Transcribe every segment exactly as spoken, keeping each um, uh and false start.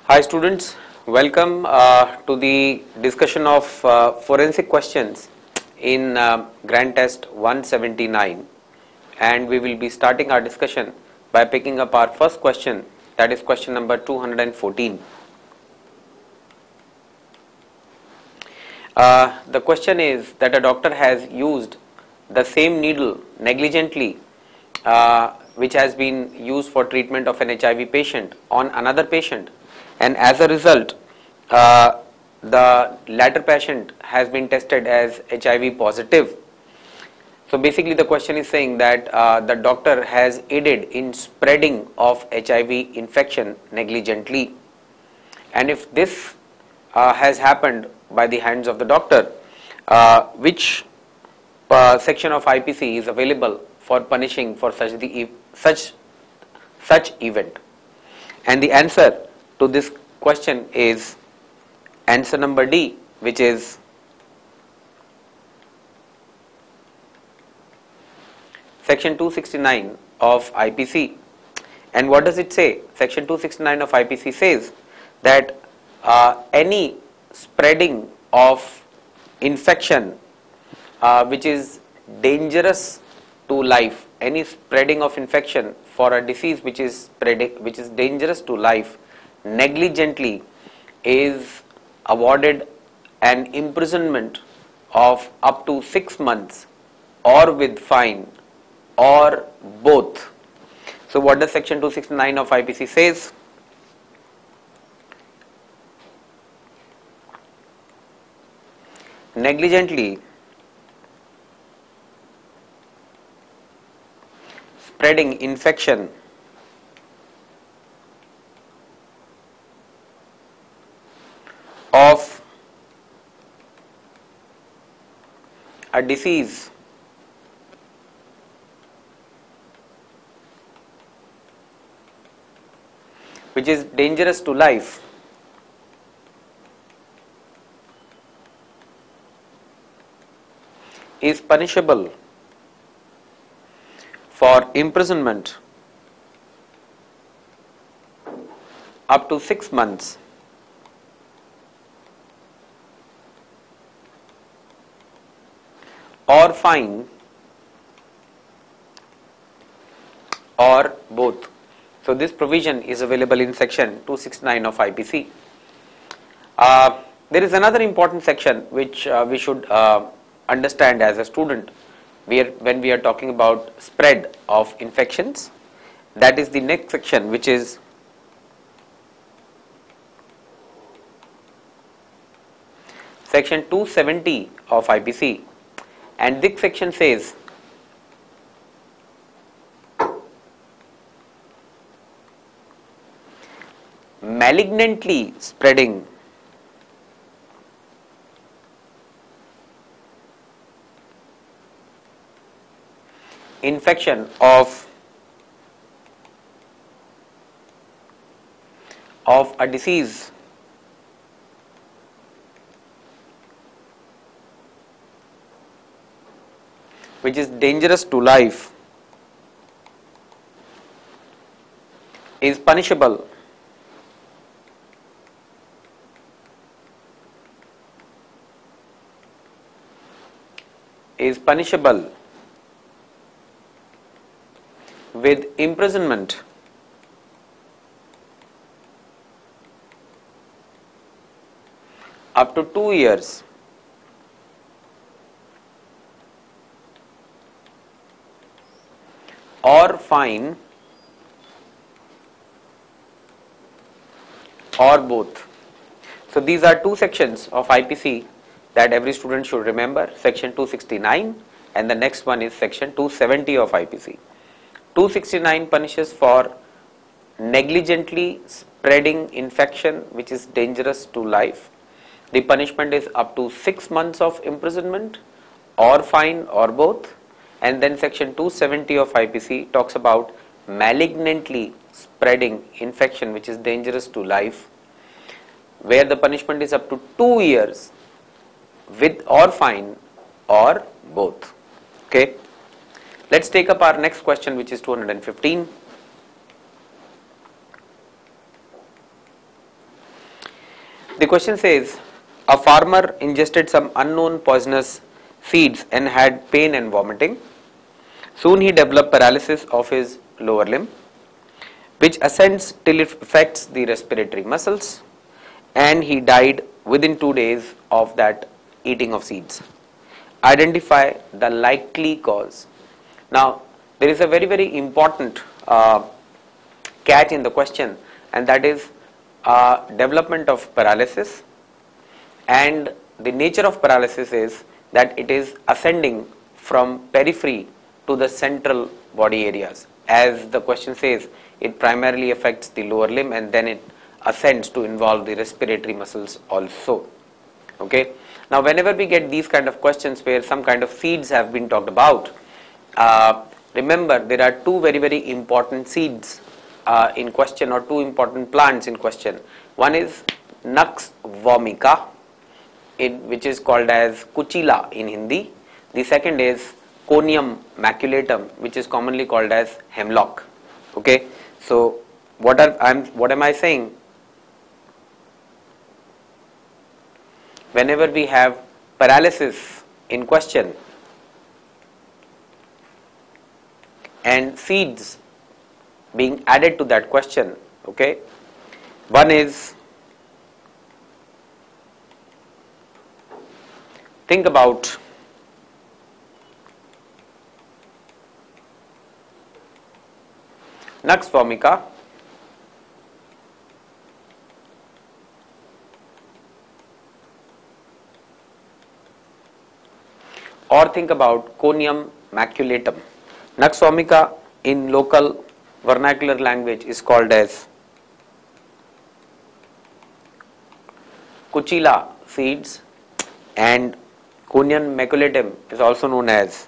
Hi students, welcome uh, to the discussion of uh, forensic questions in uh, Grand Test one seventy-nine, and we will be starting our discussion by picking up our first question, that is question number two hundred fourteen. Uh, the question is that a doctor has used the same needle negligently uh, which has been used for treatment of an H I V patient on another patient, and as a result uh, the latter patient has been tested as H I V positive. So basically the question is saying that uh, the doctor has aided in spreading of H I V infection negligently, and if this uh, has happened by the hands of the doctor, uh, which uh, section of I P C is available for punishing for such the such such event? And the answer to this question is answer number D, which is section two sixty-nine of I P C. And what does it say? Section two sixty-nine of I P C says that uh, any spreading of infection uh, which is dangerous to life, any spreading of infection for a disease which is spreading, which is dangerous to life negligently, is awarded an imprisonment of up to six months or with fine or both. So what does section two sixty-nine of I P C says? Negligently spreading infection of a disease which is dangerous to life is punishable for imprisonment up to six months or fine or both. So this provision is available in section two sixty-nine of I P C. Uh, there is another important section which uh, we should uh, understand as a student we are, when we are talking about spread of infections. That is the next section, which is section two seventy of I P C, and this section says malignantly spreading infection of of a disease which is dangerous to life is punishable is punishable with imprisonment up to two years or fine or both. So these are two sections of I P C that every student should remember, section two sixty-nine, and the next one is section two seventy of I P C. two sixty-nine punishes for negligently spreading infection which is dangerous to life. The punishment is up to six months of imprisonment or fine or both. And then section two seventy of I P C talks about malignantly spreading infection which is dangerous to life, where the punishment is up to two years with or fine or both. Okay. Let's take up our next question, which is two hundred fifteen. The question says, a farmer ingested some unknown poisonous seeds and had pain and vomiting. Soon he developed paralysis of his lower limb, which ascends till it affects the respiratory muscles, and he died within two days of that eating of seeds. Identify the likely cause. Now, there is a very very important uh, catch in the question, and that is uh, development of paralysis, and the nature of paralysis is that it is ascending from periphery to the central body areas. As the question says, it primarily affects the lower limb and then it ascends to involve the respiratory muscles also. Okay. Now, whenever we get these kind of questions where some kind of seeds have been talked about, uh, remember there are two very very important seeds uh, in question, or two important plants in question. One is Nux vomica, in, which is called as Kuchila in Hindi. The second is Conium maculatum, which is commonly called as hemlock. Okay, so what are I'm what am I saying? Whenever we have paralysis in question and seeds being added to that question, okay, one is, think about Nux vomica, or think about Conium maculatum. Nux vomica in local vernacular language is called as Kuchila seeds, and Conium maculatum is also known as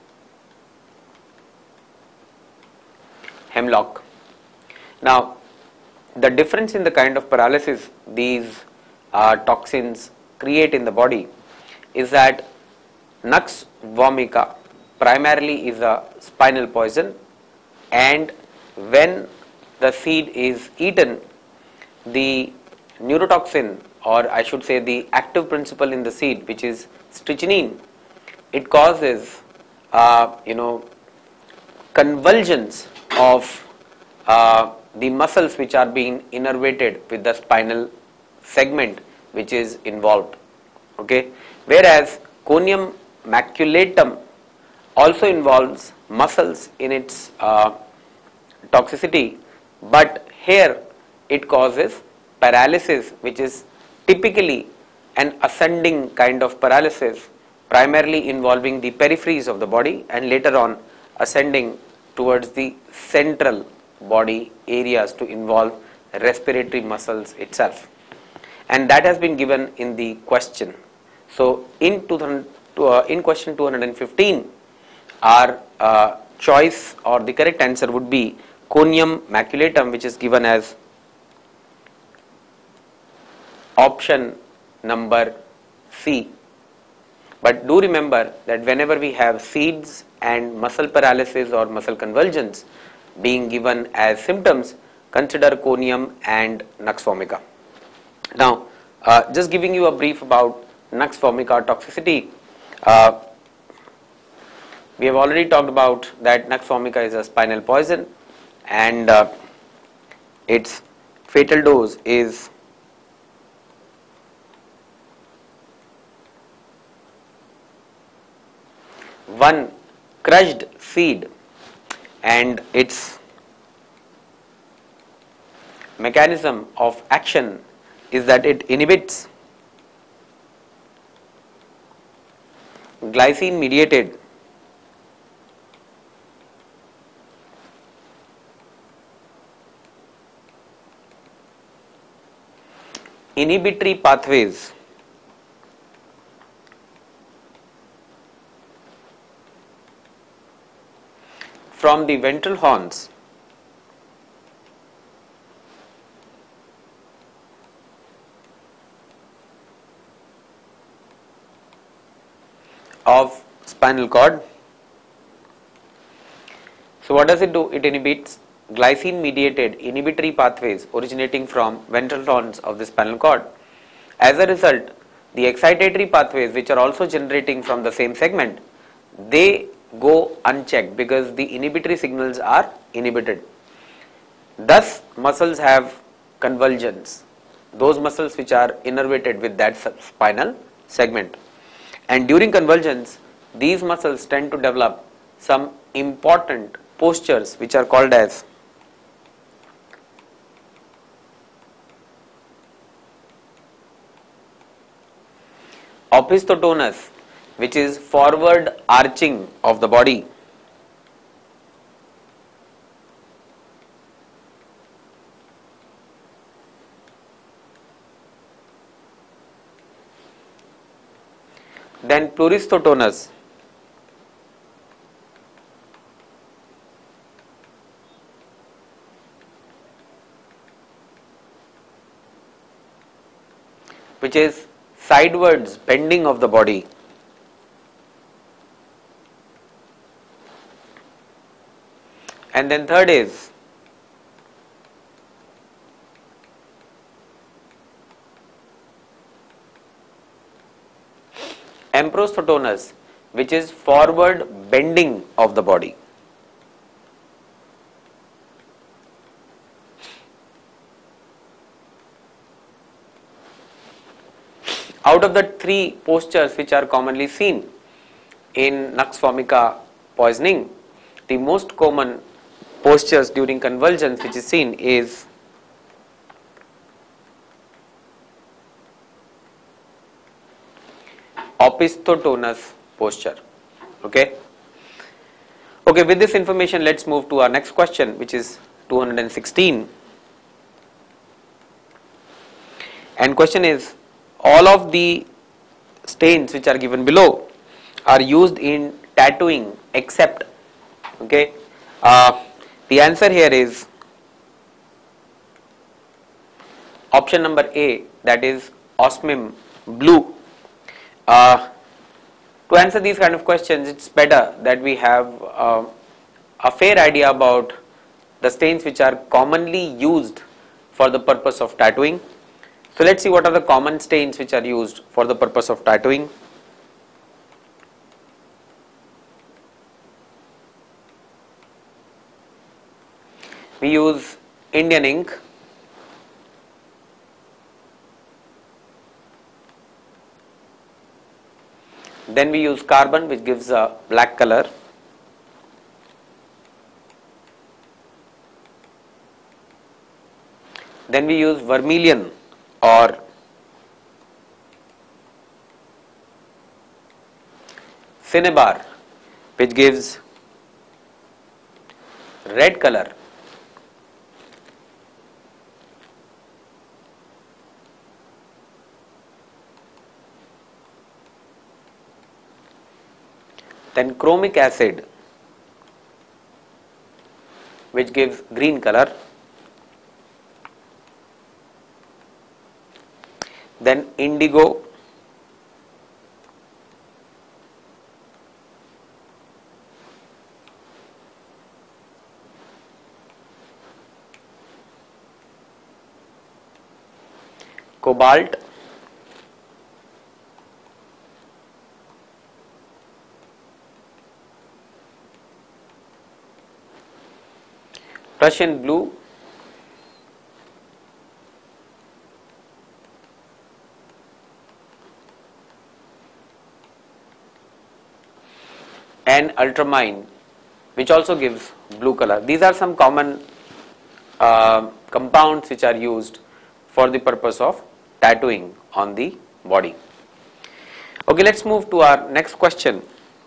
hemlock. Now, the difference in the kind of paralysis these uh, toxins create in the body is that Nux vomica primarily is a spinal poison, and when the seed is eaten, the neurotoxin, or I should say the active principle in the seed, which is strychnine, it causes uh, you know convulsions of uh, the muscles which are being innervated with the spinal segment which is involved. Okay, whereas Conium maculatum also involves muscles in its uh, toxicity, but here it causes paralysis, which is typically an ascending kind of paralysis, primarily involving the peripheries of the body and later on ascending towards the central body areas to involve respiratory muscles itself, and that has been given in the question. So in two thousand, uh, in question two hundred fifteen, our uh, choice or the correct answer would be Conium maculatum, which is given as option number C. But do remember that whenever we have seeds and muscle paralysis or muscle convulsions being given as symptoms, consider Conium and Nux vomica. Now, uh, just giving you a brief about Nux vomica toxicity. Uh, we have already talked about that Nux vomica is a spinal poison, and uh, its fatal dose is one crushed seed, and its mechanism of action is that it inhibits glycine mediated inhibitory pathways from the ventral horns of spinal cord. So what does it do? It inhibits glycine mediated inhibitory pathways originating from ventral horns of the spinal cord, as a result, the excitatory pathways which are also generating from the same segment, they go unchecked because the inhibitory signals are inhibited. Thus, muscles have convulsions, those muscles which are innervated with that spinal segment. And during convulsions, these muscles tend to develop some important postures which are called as opisthotonus, which is forward arching of the body. Then pleuristhotonus, which is sidewards bending of the body. And then third is emprosthotonus, which is forward bending of the body. Out of the three postures which are commonly seen in Nux vomica poisoning, the most common postures during convulsions which is seen is opisthotonus posture. Okay. Okay, with this information, let's move to our next question, which is two hundred sixteen. And question is, all of the stains which are given below are used in tattooing except, okay, uh, the answer here is option number A, that is osmium blue. Uh, to answer these kind of questions, it's better that we have uh, a fair idea about the stains which are commonly used for the purpose of tattooing. So let's see what are the common stains which are used for the purpose of tattooing. We use Indian ink, then we use carbon, which gives a black color, then we use vermilion or cinnabar, which gives red color, then chromic acid, which gives green color, then indigo, cobalt, Prussian blue, and ultramarine, which also gives blue color. These are some common uh, compounds which are used for the purpose of tattooing on the body. Okay, let's move to our next question.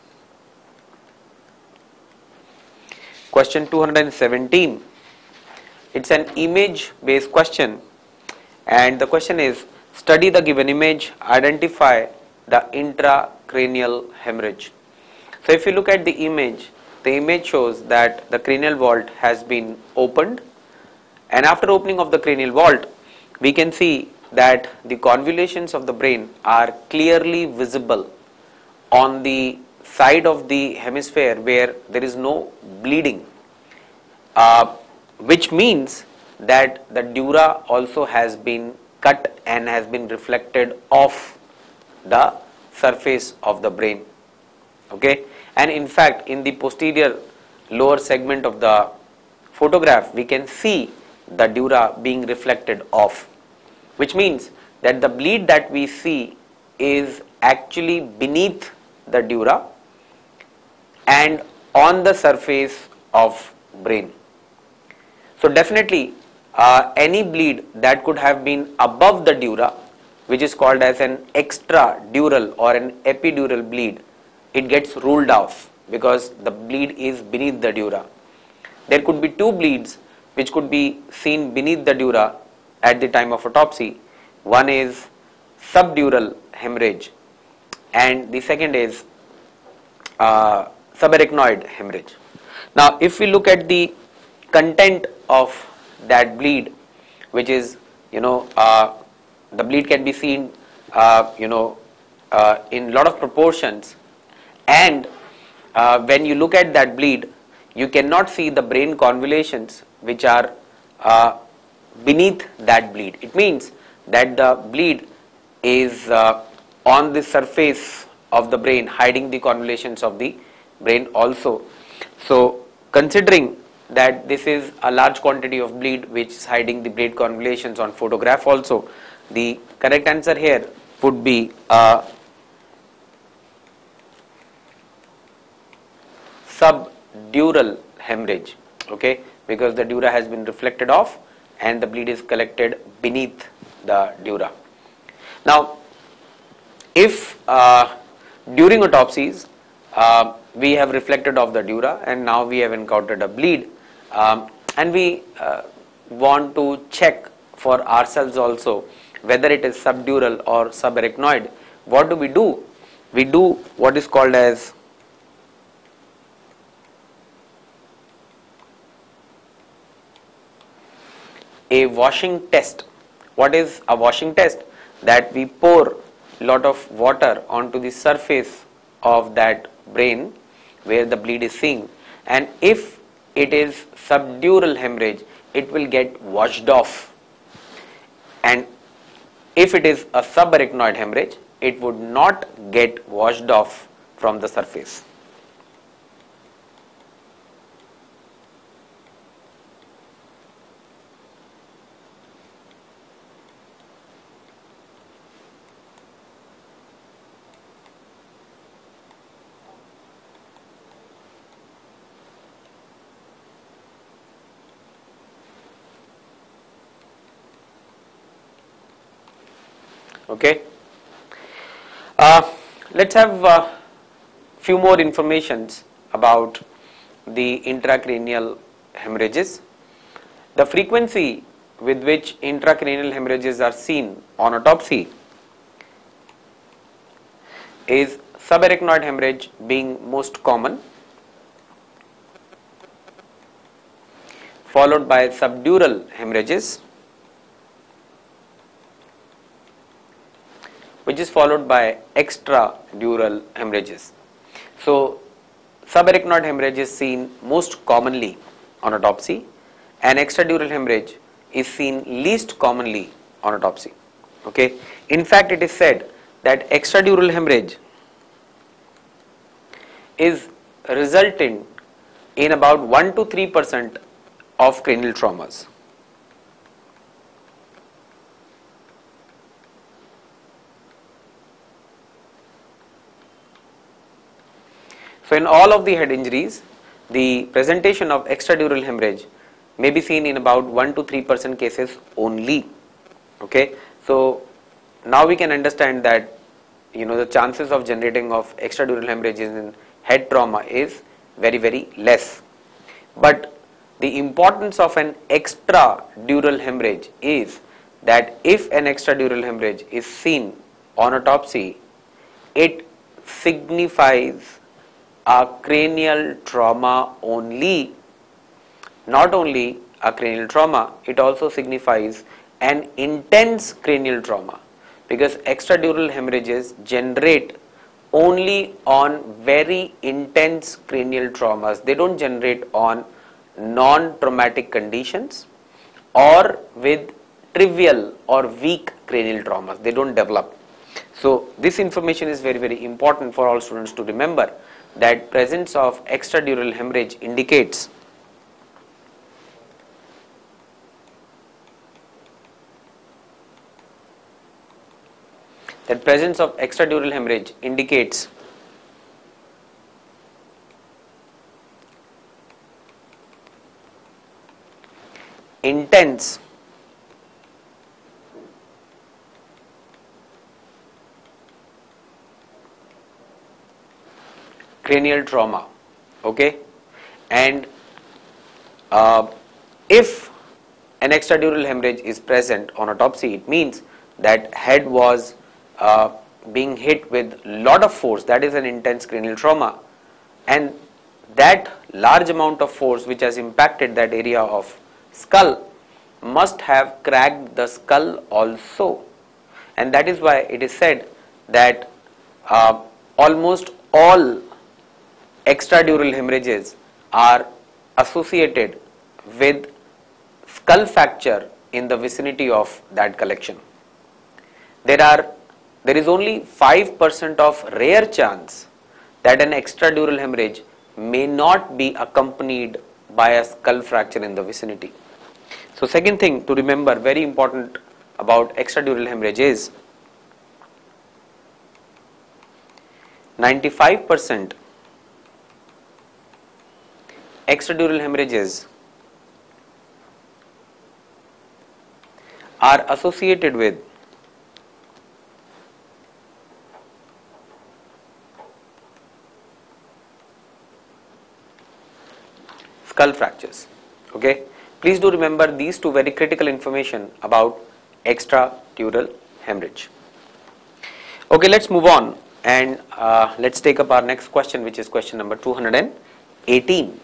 Question two hundred seventeen. It's an image based question, and the question is, study the given image, identify the intracranial hemorrhage. So if you look at the image, the image shows that the cranial vault has been opened, and after opening of the cranial vault, we can see that the convolutions of the brain are clearly visible on the side of the hemisphere where there is no bleeding, uh, which means that the dura also has been cut and has been reflected off the surface of the brain. Okay, and in fact in the posterior lower segment of the photograph we can see the dura being reflected off, which means that the bleed that we see is actually beneath the dura and on the surface of brain. So definitely uh, any bleed that could have been above the dura, which is called as an extradural or an epidural bleed, it gets ruled off because the bleed is beneath the dura. There could be two bleeds which could be seen beneath the dura at the time of autopsy. One is subdural hemorrhage and the second is uh, subarachnoid hemorrhage. Now if we look at the content of that bleed, which is, you know, uh, the bleed can be seen uh, you know uh, in lot of proportions, and uh, when you look at that bleed you cannot see the brain convolutions which are uh, beneath that bleed. It means that the bleed is uh, on the surface of the brain, hiding the convolutions of the brain also. So considering that this is a large quantity of bleed which is hiding the brain convolutions on photograph also, the correct answer here would be uh, subdural hemorrhage, okay, because the dura has been reflected off and the bleed is collected beneath the dura. Now if uh, during autopsies uh, we have reflected off the dura and now we have encountered a bleed, um, and we uh, want to check for ourselves also whether it is subdural or subarachnoid, what do we do? We do what is called as a washing test. What is a washing test? That we pour lot of water onto the surface of that brain where the bleed is seen, and if it is subdural hemorrhage it will get washed off, and if it is a subarachnoid hemorrhage it would not get washed off from the surface. Okay, uh, let's have a uh, few more informations about the intracranial hemorrhages. The frequency with which intracranial hemorrhages are seen on autopsy is subarachnoid hemorrhage being most common, followed by subdural hemorrhages, which is followed by extradural hemorrhages. So subarachnoid hemorrhage is seen most commonly on autopsy and extradural hemorrhage is seen least commonly on autopsy. Okay, in fact it is said that extradural hemorrhage is resultant in about one to three percent of cranial traumas. So in all of the head injuries, the presentation of extradural hemorrhage may be seen in about one to three percent cases only. Okay, so now we can understand that, you know, the chances of generating of extradural hemorrhages in head trauma is very very less. But the importance of an extradural hemorrhage is that if an extradural hemorrhage is seen on autopsy, it signifies a cranial trauma only. Not only a cranial trauma, it also signifies an intense cranial trauma, because extradural hemorrhages generate only on very intense cranial traumas. They don't generate on non-traumatic conditions or with trivial or weak cranial traumas. They don't develop. So this information is very very important for all students to remember, that presence of extradural hemorrhage indicates that presence of extradural hemorrhage indicates intense cranial trauma. Okay, and uh, if an extradural hemorrhage is present on autopsy, it means that head was uh, being hit with lot of force. That is an intense cranial trauma, and that large amount of force which has impacted that area of skull must have cracked the skull also, and that is why it is said that uh, almost all extradural hemorrhages are associated with skull fracture in the vicinity of that collection. There are there is only five percent of rare chance that an extradural hemorrhage may not be accompanied by a skull fracture in the vicinity. So second thing to remember, very important about extradural hemorrhage, is ninety-five percent extradural hemorrhages are associated with skull fractures. Okay, please do remember these two very critical information about extradural hemorrhage. Okay, let's move on and uh, let's take up our next question, which is question number two hundred eighteen.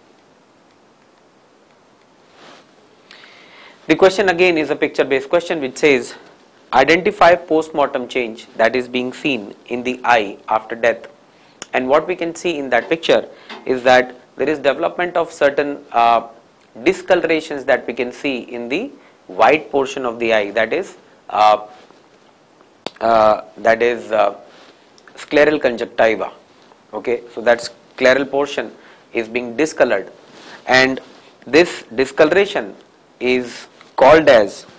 The question again is a picture based question which says, identify post-mortem change that is being seen in the eye after death. And what we can see in that picture is that there is development of certain uh, discolorations that we can see in the white portion of the eye, that is uh, uh, that is uh, scleral conjunctiva. Okay, so that scleral portion is being discolored, and this discoloration is called as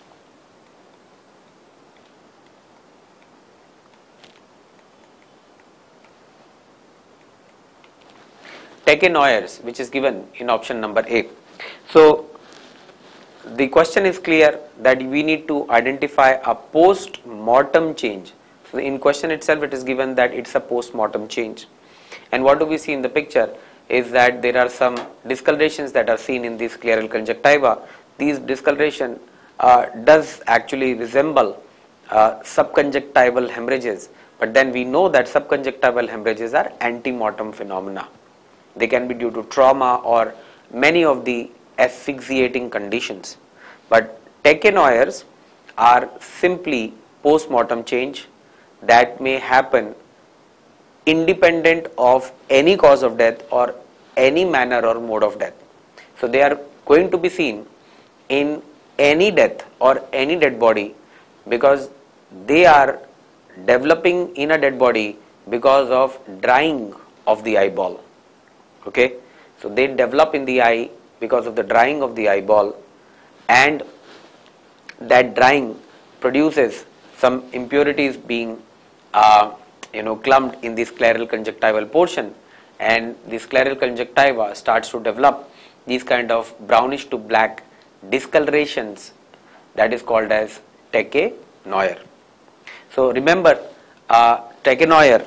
Tachynoirs, which is given in option number A. So the question is clear that we need to identify a post-mortem change. So in question itself it is given that it's a post-mortem change, and what do we see in the picture is that there are some discolorations that are seen in the scleral conjunctiva. These discoloration uh, does actually resemble uh, subconjunctival hemorrhages, but then we know that subconjunctival hemorrhages are ante-mortem phenomena. They can be due to trauma or many of the asphyxiating conditions, but tachynoirs are simply post-mortem change that may happen independent of any cause of death or any manner or mode of death. So they are going to be seen in any death or any dead body because they are developing in a dead body because of drying of the eyeball. Okay, so they develop in the eye because of the drying of the eyeball, and that drying produces some impurities being uh, you know clumped in the scleral conjunctival portion, and the scleral conjunctiva starts to develop these kind of brownish to black discolorations that is called as tachynoir. So remember, uh, tachynoir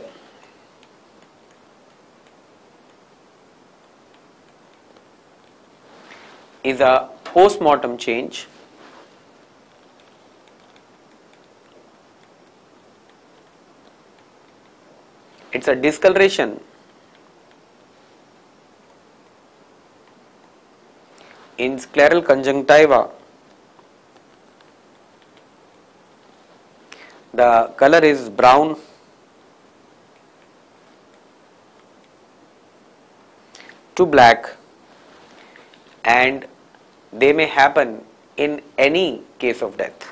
is a post-mortem change it's a discoloration in scleral conjunctiva. The color is brown to black, and they may happen in any case of death.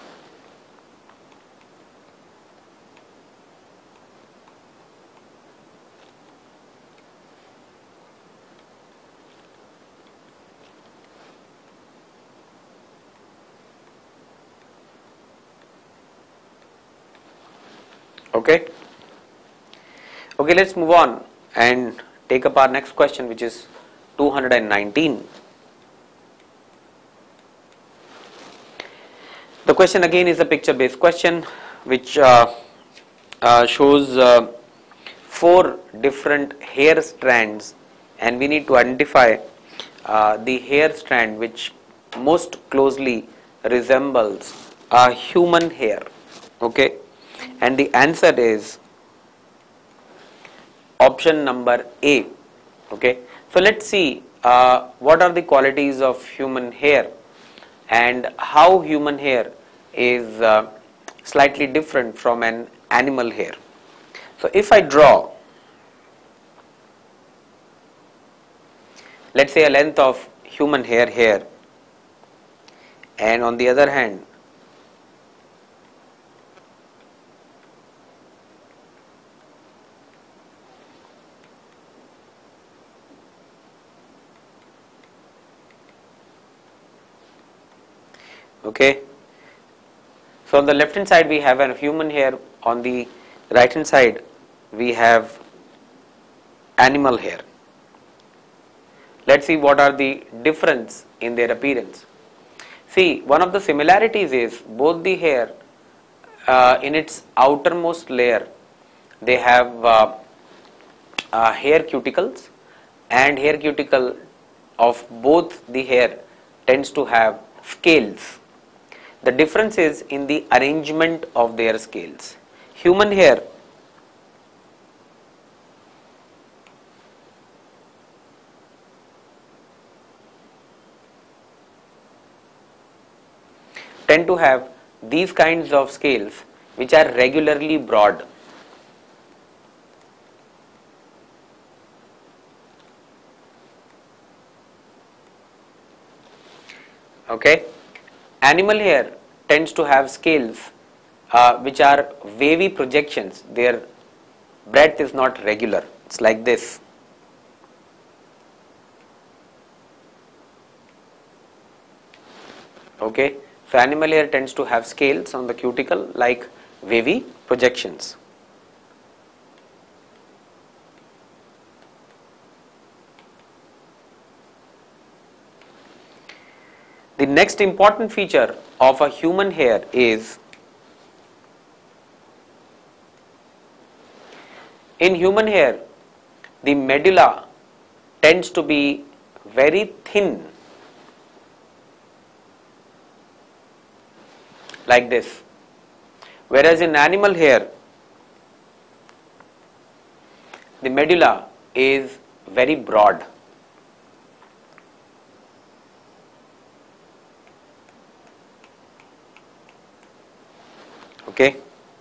Okay. Okay, let's move on and take up our next question, which is two hundred nineteen. The question again is a picture based question which uh, uh, shows uh, four different hair strands, and we need to identify uh, the hair strand which most closely resembles a human hair. Okay, and the answer is option number A. Okay, so let's see uh, what are the qualities of human hair and how human hair is uh, slightly different from an animal hair. So if I draw, let's say, a length of human hair here, and on the other hand okay, so on the left hand side we have a human hair, on the right hand side we have animal hair. Let's see what are the difference in their appearance. See, one of the similarities is both the hair uh, in its outermost layer, they have uh, uh, hair cuticles, and hair cuticle of both the hair tends to have scales. The difference is in the arrangement of their scales. Human hair tend to have these kinds of scales which are regularly broad. Okay, animal hair tends to have scales uh, which are wavy projections. Their breadth is not regular. It's like this. Okay, so animal hair tends to have scales on the cuticle like wavy projections. The next important feature of a human hair is, in human hair, the medulla tends to be very thin, like this, whereas in animal hair, the medulla is very broad. Okay.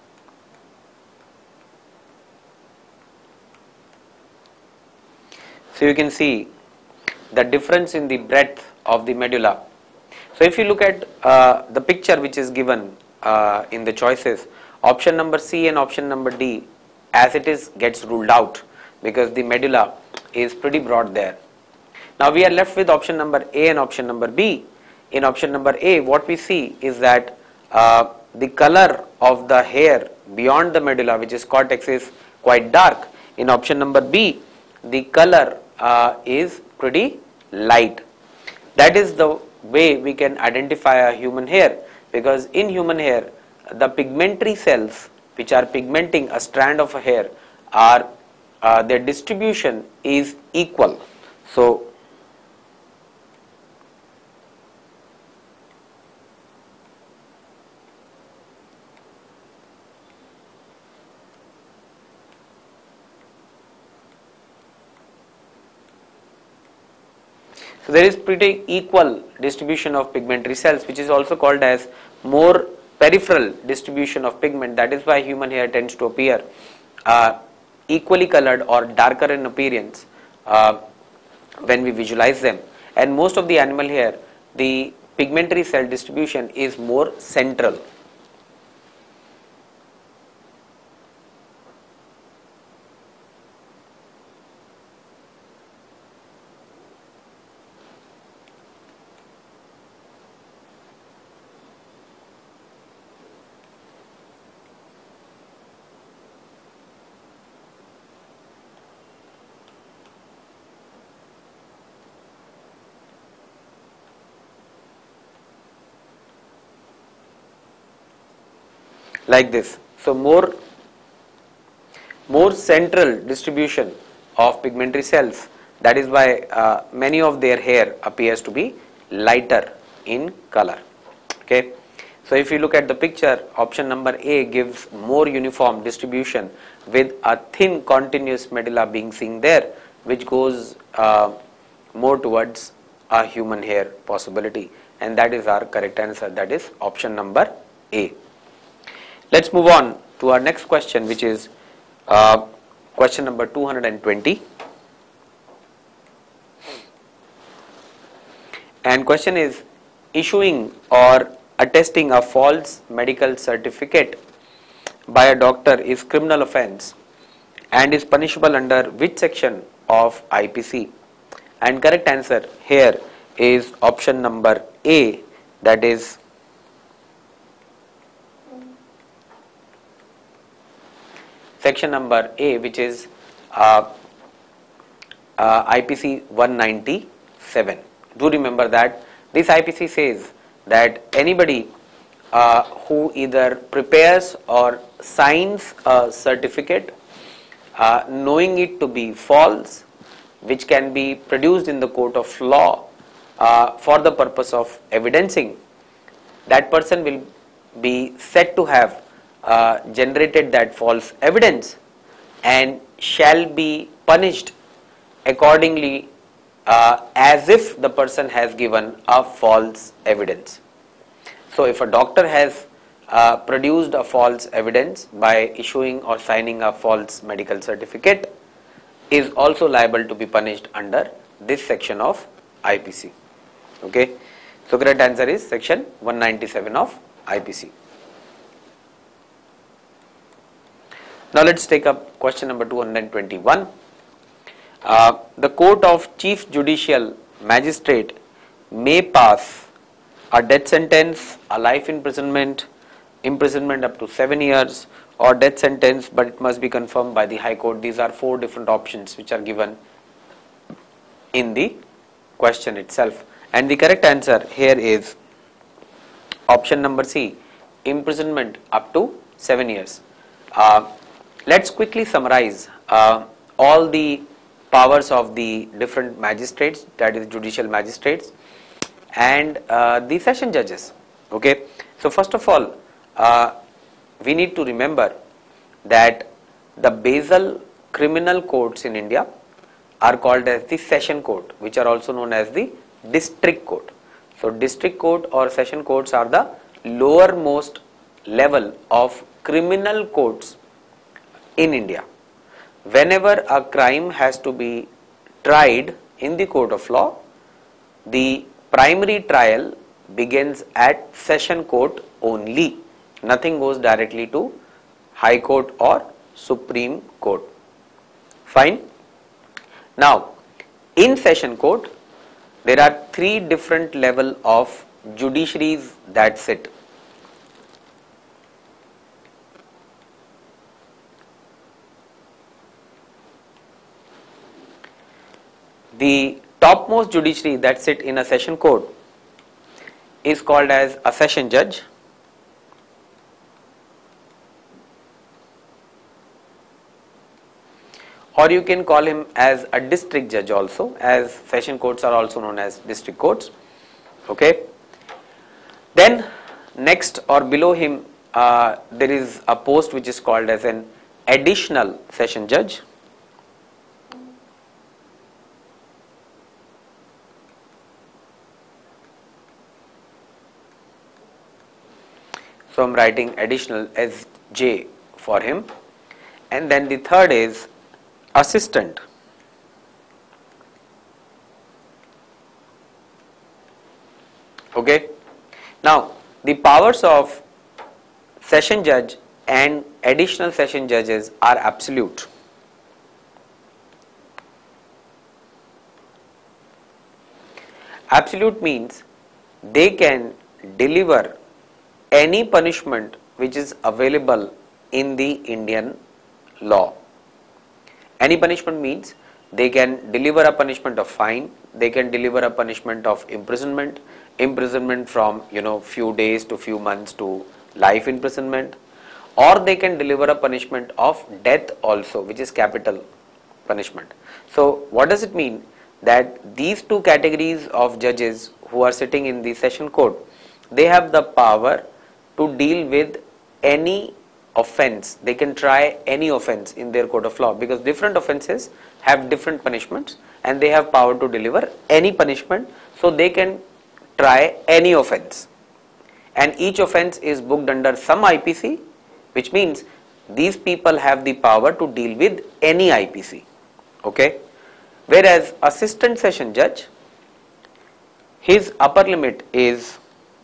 So you can see the difference in the breadth of the medulla. So if you look at uh, the picture which is given uh, in the choices, option number C and option number D, as it is, gets ruled out because the medulla is pretty broad there. Now we are left with option number A and option number B. In option number A, what we see is that uh, the color of the hair beyond the medulla, which is cortex, is quite dark. In option number B, the color uh, is pretty light. That is the way we can identify a human hair, because in human hair the pigmentary cells which are pigmenting a strand of a hair are uh, their distribution is equal. So So there is pretty equal distribution of pigmentary cells, which is also called as more peripheral distribution of pigment. That is why human hair tends to appear uh, equally colored or darker in appearance uh, when we visualize them. And most of the animal hair, the pigmentary cell distribution is more central. Like this. So more more central distribution of pigmentary cells, that is why uh, many of their hair appears to be lighter in color. Okay. So if you look at the picture, option number A gives more uniform distribution with a thin continuous medulla being seen there, which goes uh, more towards a human hair possibility, and that is our correct answer, that is option number A. Let's move on to our next question, which is uh, question number two hundred twenty. And question is, issuing or attesting a false medical certificate by a doctor is criminal offence and is punishable under which section of I P C? And correct answer here is option number A, that is section number A, which is uh, uh, I P C one ninety-seven. Do remember that this I P C says that anybody uh, who either prepares or signs a certificate uh, knowing it to be false, which can be produced in the court of law uh, for the purpose of evidencing, that person will be said to have uh, generated that false evidence and shall be punished accordingly uh, as if the person has given a false evidence. So if a doctor has uh, produced a false evidence by issuing or signing a false medical certificate, is also liable to be punished under this section of I P C. Okay. So correct answer is section one ninety-seven of I P C. Now let's take up question number two hundred twenty-one. Uh, the Court of Chief Judicial Magistrate may pass a death sentence, a life imprisonment, imprisonment up to seven years, or death sentence, but it must be confirmed by the High Court. These are four different options which are given in the question itself. And the correct answer here is option number C, imprisonment up to seven years. Uh, let's quickly summarize uh, all the powers of the different magistrates, that is judicial magistrates, and uh, the session judges. Okay. So first of all, uh, we need to remember that the basal criminal courts in India are called as the session court, which are also known as the district court. So district court or session courts are the lowermost level of criminal courts in India. Whenever a crime has to be tried in the court of law, the primary trial begins at session court only. Nothing goes directly to High Court or Supreme Court. Fine. Now, in session court, there are three different level of judiciaries that sit. The topmost judiciary that sit in a session court is called as a session judge. Or you can call him as a district judge also, as session courts are also known as district courts. Okay. Then next or below him uh, there is a post which is called as an additional session judge. So I am writing additional as J for him. And then the third is assistant. Okay. Now, the powers of session judge and additional session judges are absolute. Absolute means they can deliver any punishment which is available in the Indian law. Any punishment means they can deliver a punishment of fine, they can deliver a punishment of imprisonment, imprisonment from you know few days to few months to life imprisonment, or they can deliver a punishment of death also, which is capital punishment. So what does it mean? That these two categories of judges who are sitting in the session court, they have the power to deal with any offense. They can try any offense in their court of law, because different offenses have different punishments and they have power to deliver any punishment, so they can try any offense, and each offense is booked under some I P C, which means these people have the power to deal with any I P C. Okay, whereas assistant session judge, his upper limit is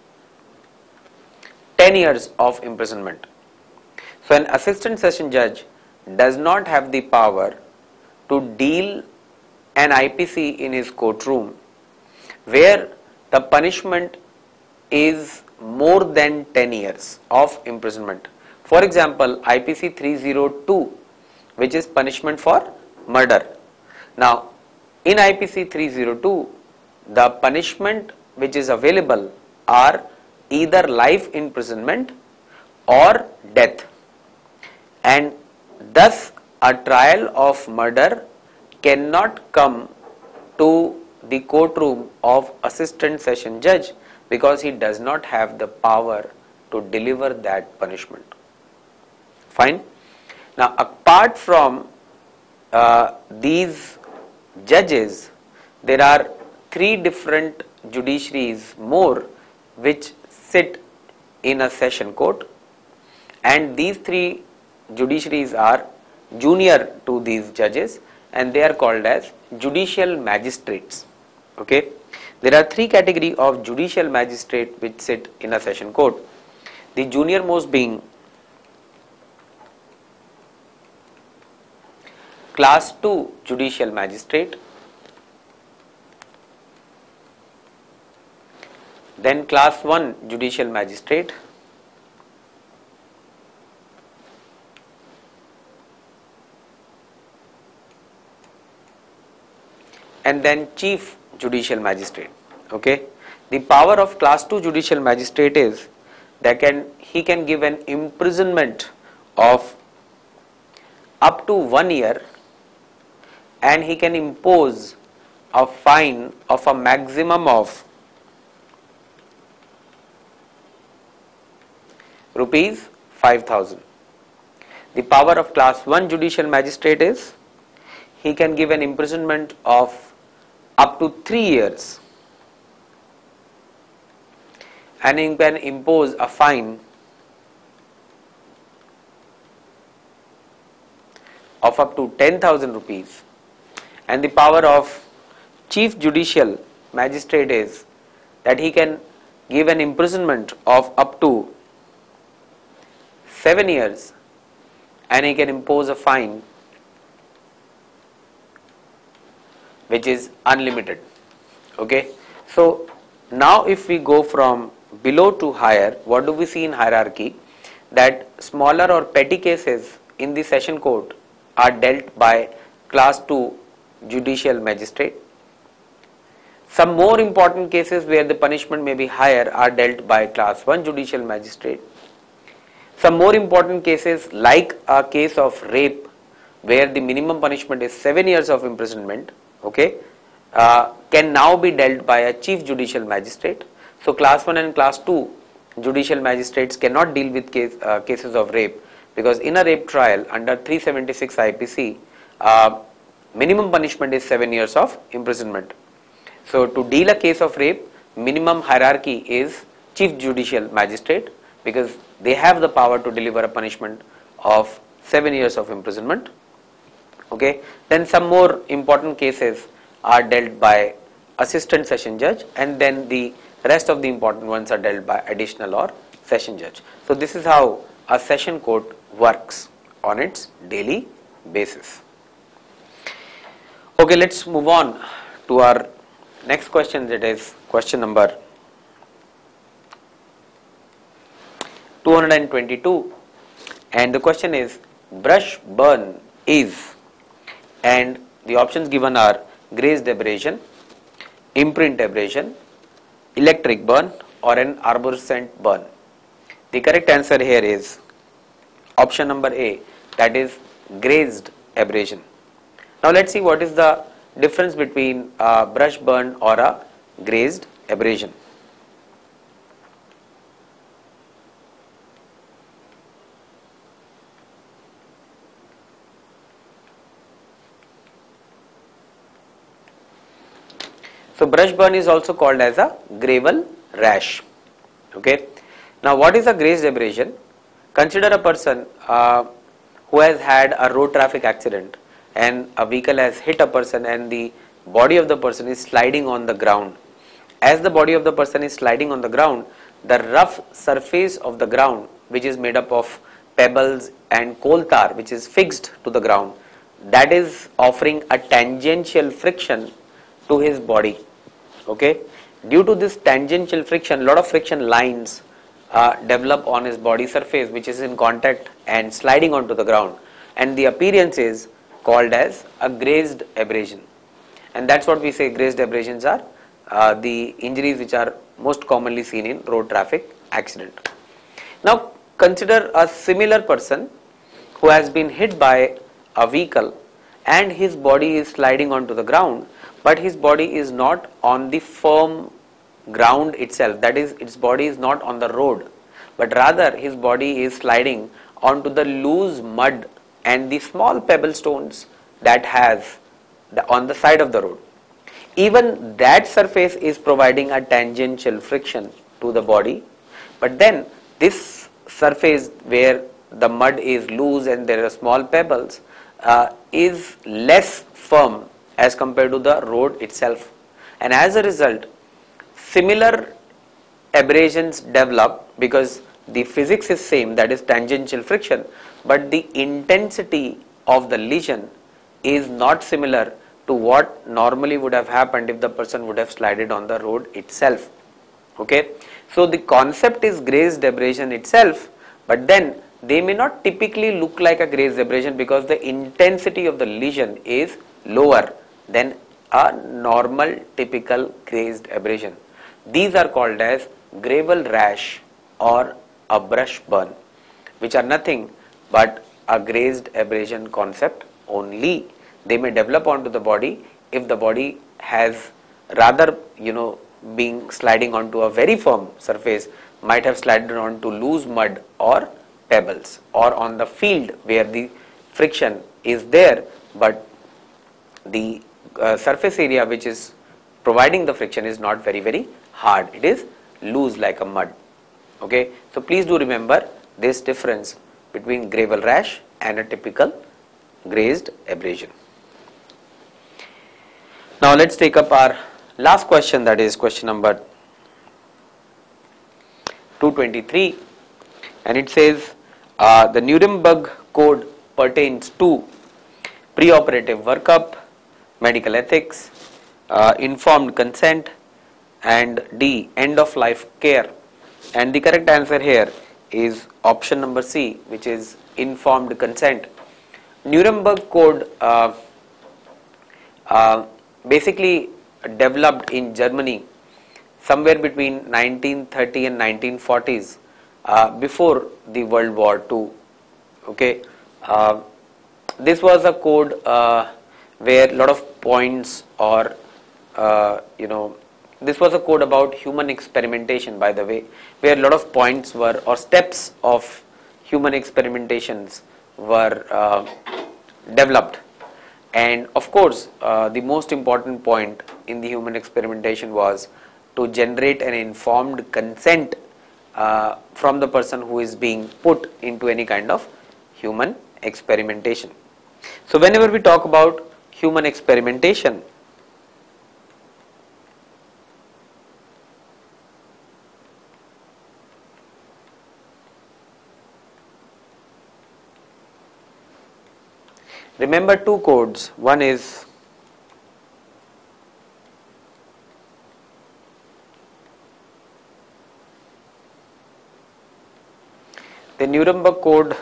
ten years of imprisonment. So an assistant session judge does not have the power to deal an I P C in his courtroom where the punishment is more than ten years of imprisonment. For example, I P C three oh two, which is punishment for murder. Now, in I P C three oh two, the punishment which is available are either life imprisonment or death, and thus a trial of murder cannot come to the courtroom of assistant session judge, because he does not have the power to deliver that punishment. Fine. Now, apart from uh, these judges, there are three different judiciaries more which sit in a session court, and these three judiciaries are junior to these judges, and they are called as judicial magistrates. Okay, there are three categories of judicial magistrate which sit in a session court. The junior most being class two judicial magistrate, then class one judicial magistrate, and then chief judicial magistrate. Okay, the power of class two judicial magistrate is that can he can give an imprisonment of up to one year, and he can impose a fine of a maximum of rupees five thousand. The power of class one judicial magistrate is he can give an imprisonment of up to three years, and he can impose a fine of up to ten thousand rupees. And the power of chief judicial magistrate is that he can give an imprisonment of up to seven years, and he can impose a fine which is unlimited. Okay, so now if we go from below to higher, what do we see in hierarchy? That smaller or petty cases in the session court are dealt by class two judicial magistrate. Some more important cases where the punishment may be higher are dealt by class one judicial magistrate. Some more important cases, like a case of rape where the minimum punishment is seven years of imprisonment, okay, uh, can now be dealt by a chief judicial magistrate. So class one and class two judicial magistrates cannot deal with case, uh, cases of rape, because in a rape trial under three seventy-six I P C, uh, minimum punishment is seven years of imprisonment. So to deal a case of rape, minimum hierarchy is chief judicial magistrate, because they have the power to deliver a punishment of seven years of imprisonment. Okay, then some more important cases are dealt by assistant session judge, and then the Rest of the important ones are dealt by additional or session judge. So this is how a session court works on its daily basis. Okay, let's move on to our next question, that is question number two hundred twenty-two, and the question is brush burn is, and the options given are grazed abrasion, imprint abrasion, electric burn, or an arborescent burn. The correct answer here is option number A, that is grazed abrasion. Now let's see what is the difference between a brush burn or a grazed abrasion. So brush burn is also called as a gravel rash. Okay. Now what is a grazed abrasion? Consider a person uh, who has had a road traffic accident, and a vehicle has hit a person and the body of the person is sliding on the ground. As the body of the person is sliding on the ground, the rough surface of the ground, which is made up of pebbles and coal tar, which is fixed to the ground, that is offering a tangential friction to his body. Okay, due to this tangential friction, a lot of friction lines uh, develop on his body surface, which is in contact and sliding onto the ground, and the appearance is called as a grazed abrasion. And that's what we say grazed abrasions are, uh, the injuries which are most commonly seen in road traffic accident. Now consider a similar person who has been hit by a vehicle and his body is sliding onto the ground, but his body is not on the firm ground itself, that is, its body is not on the road, but rather his body is sliding onto the loose mud and the small pebble stones that has the, on the side of the road. Even that surface is providing a tangential friction to the body, but then this surface where the mud is loose and there are small pebbles uh, is less firm as compared to the road itself, and as a result similar abrasions develop because the physics is same, that is tangential friction, but the intensity of the lesion is not similar to what normally would have happened if the person would have slided on the road itself. Okay, so the concept is grazed abrasion itself, but then they may not typically look like a grazed abrasion because the intensity of the lesion is lower than a normal typical grazed abrasion. These are called as gravel rash or a brush burn, which are nothing but a grazed abrasion concept only. They may develop onto the body if the body has rather, you know, being sliding onto a very firm surface, might have slided onto loose mud or pebbles, or on the field where the friction is there, but the uh, surface area which is providing the friction is not very very hard, it is loose like a mud. Okay, so please do remember this difference between gravel rash and a typical grazed abrasion. Now let's take up our last question, that is question number two twenty-three, and it says uh, the Nuremberg Code pertains to preoperative workup, medical ethics, uh, informed consent, and D, end of life care. And the correct answer here is option number C, which is informed consent. Nuremberg Code uh, uh, basically developed in Germany somewhere between nineteen thirty and nineteen forties, uh, before the World War Two. Okay, uh, this was a code uh, where a lot of points or uh, you know this was a code about human experimentation, by the way, where a lot of points were or steps of human experimentations were uh, developed. And of course, uh, the most important point in the human experimentation was to generate an informed consent uh, from the person who is being put into any kind of human experimentation. So whenever we talk about human experimentation, Remember two codes. One is the Nuremberg code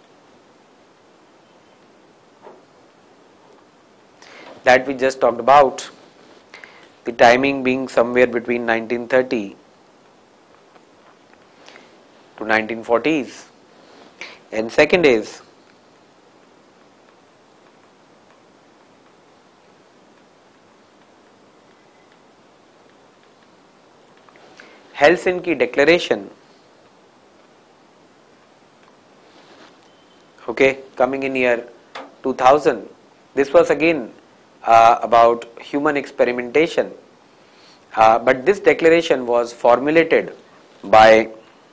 that we just talked about, the timing being somewhere between nineteen thirty to nineteen forties, and second is Helsinki Declaration, okay, coming in year two thousand. This was again uh, about human experimentation, uh, but this declaration was formulated by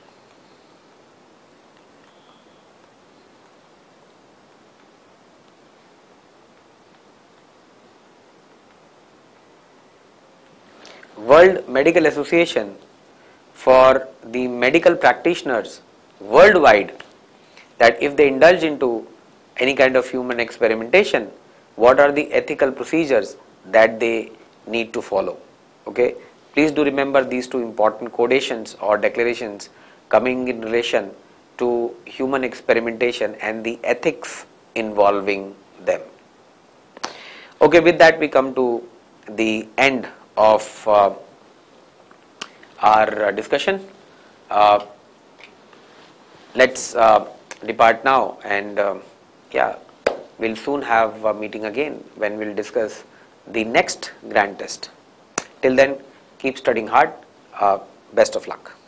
World Medical Association for the medical practitioners worldwide, that if they indulge into any kind of human experimentation, what are the ethical procedures that they need to follow. Okay, please do remember these two important codations or declarations coming in relation to human experimentation and the ethics involving them. Okay, with that we come to the end of uh, our uh, discussion. Uh, let's uh, depart now, and uh, yeah, we'll soon have a meeting again when we'll discuss the next grand test. Till then, keep studying hard. Uh, best of luck.